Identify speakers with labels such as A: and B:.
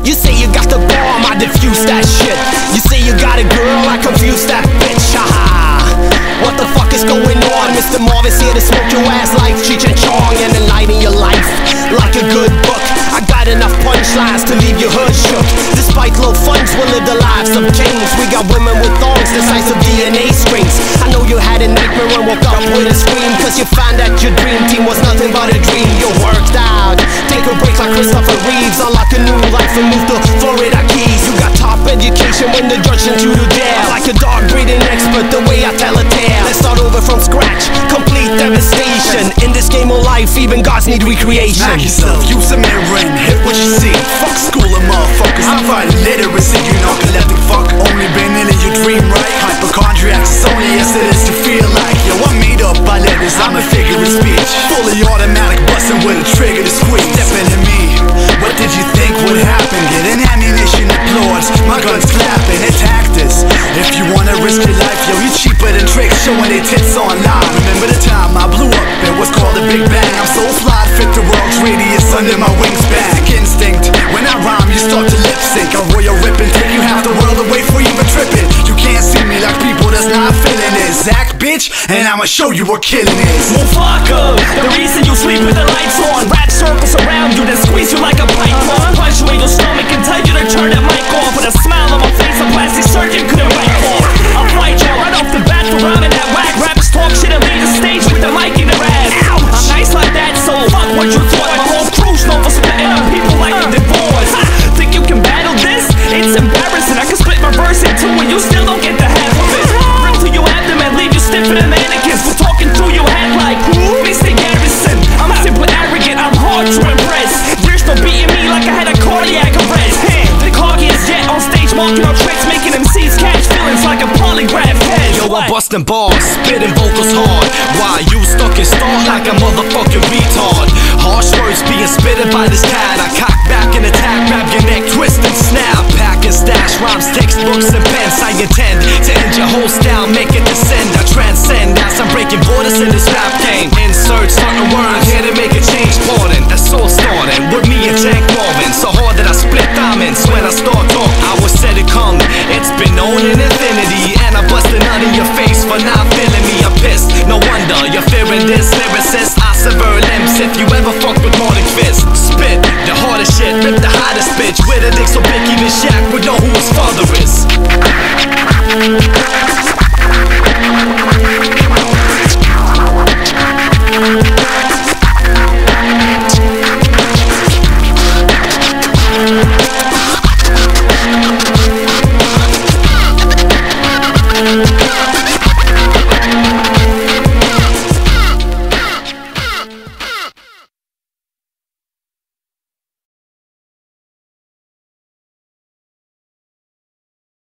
A: You say you got the bomb, I defuse that shit. You say you got a girl, I confuse that bitch. Haha. What the fuck is going on? Mr. Marvis here to smoke your ass like Cheech and Chong and enlighten your life like a good book. I got enough punchlines to leave your hood shook. Despite low funds, we'll live the lives of kings. We got women with thongs the size of DNA strings. I know you had a nightmare and woke up with a scream, cause you found that your dream team was nothing but a dream. You worked out, take a break like Christopher Reeves, unlock a new life and move to Florida Keys. You got top education when the judge sent you to jail. Like a dog breeding expert, the way I tell a tale. Let's start over from scratch, complete devastation. In this game of life, even gods need recreation.
B: Smack yourself, use a mirror and hit what you see. Fuck school and motherfuckers, I'm fighting literacy. You narcoleptic fuck, only been in your dream, right? Hypochondriacs, it's only as it is to feel like. Yo, I'm made up by letters, I'm a figure of speech. Fully automatic, busting with a trigger to squeeze. Step into me, what did you think would happen? Getting ammunition applause, my gun's clapping, attack this. If you wanna risk your life, yo, you cheaper than tricks showing their tits online. Remember the time I blew up, it was called a Big Bang. I'm so fly, fit the world's radius under my wingspan. Instinct, when I rhyme, you start to lip sync. A royal rip and take you half the world away for even tripping. You can't see me like people that's not feeling it. Zach, bitch, and I'ma show you what killing is.
C: Motherfucker, the reason you sleep with the lights on. Rap circles around you, then squeeze you like a python. Punch you in your stomach and tell you to turn that mic off. With a smile on my face, a plastic surgeon couldn't write off. I'll fight you right off the bat for rhyming that whack. Rappers talk shit and leave the stage with the mic in their ass. I'm nice like that, so fuck what you thought. My whole crew's known for splitting up people like a divorce. Think you can battle this? It's embarrassing. I can split my verse in two and you still don't get the half of it. Rip to your abdomen, leave you stiff in the mannequins. We're talking through your head like Mr. Garrison. I'm simply arrogant, I'm hard to impress. You're still beating me like I had a cardiac arrest. The coggiest yet on stage marking our tricks, making MCs catch feelings like a polygraph test.
A: Yo, I'm busting bars, spitting vocals hard. Why you stuck in start like a motherfucking retard? Harsh words being spitted by this cat. I cock back and attack, grab your neck, twist and snap. Pack and stash rhymes, textbooks and pens. I intend to end your whole style, make it descend. I transcend as I'm breaking borders in this rap game. Insert certain words here to make a change. Pardon, a soul